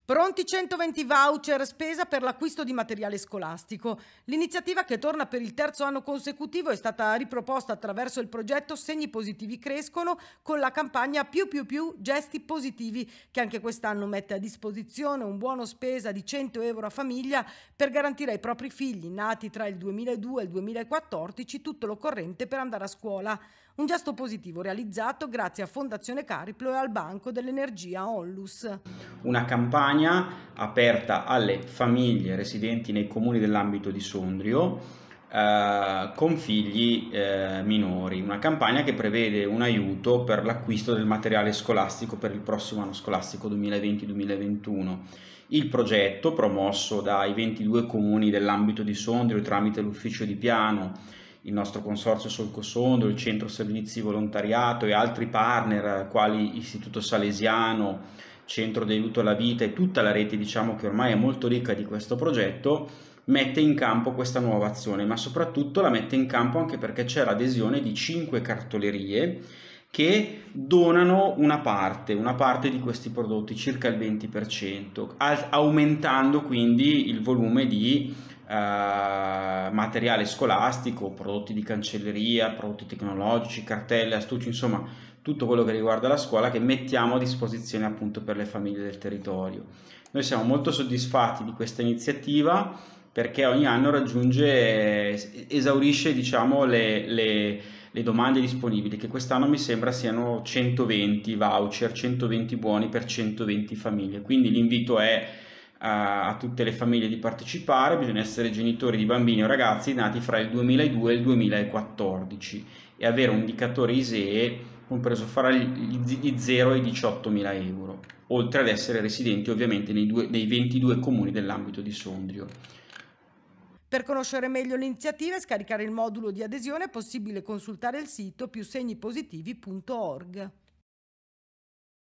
Pronti 120 voucher spesa per l'acquisto di materiale scolastico. L'iniziativa, che torna per il terzo anno consecutivo, è stata riproposta attraverso il progetto Segni Positivi Crescono, con la campagna più gesti positivi, che anche quest'anno mette a disposizione un buono spesa di 100 euro a famiglia per garantire ai propri figli nati tra il 2002 e il 2014 tutto l'occorrente per andare a scuola. Un gesto positivo realizzato grazie a Fondazione Cariplo e al Banco dell'Energia Onlus. Una campagna aperta alle famiglie residenti nei comuni dell'ambito di Sondrio con figli minori, una campagna che prevede un aiuto per l'acquisto del materiale scolastico per il prossimo anno scolastico 2020-2021. Il progetto, promosso dai 22 comuni dell'ambito di Sondrio tramite l'ufficio di piano, il nostro consorzio Solco Sondrio, il centro servizi volontariato e altri partner quali Istituto Salesiano, Centro di Aiuto alla Vita e tutta la rete, diciamo, che ormai è molto ricca di questo progetto, mette in campo questa nuova azione, ma soprattutto la mette in campo anche perché c'è l'adesione di 5 cartolerie che donano una parte di questi prodotti, circa il 20%, aumentando quindi il volume di materiale scolastico, prodotti di cancelleria, prodotti tecnologici, cartelle, astucci, insomma tutto quello che riguarda la scuola che mettiamo a disposizione appunto per le famiglie del territorio. Noi siamo molto soddisfatti di questa iniziativa perché ogni anno esaurisce, diciamo, le domande disponibili, che quest'anno mi sembra siano 120 voucher, 120 buoni per 120 famiglie. Quindi l'invito è a tutte le famiglie di partecipare. Bisogna essere genitori di bambini o ragazzi nati fra il 2002 e il 2014 e avere un indicatore ISEE compreso fra gli 0 e i 18.000 euro, oltre ad essere residenti ovviamente nei 22 comuni dell'ambito di Sondrio. Per conoscere meglio l'iniziativa e scaricare il modulo di adesione è possibile consultare il sito piusegnipositivi.org.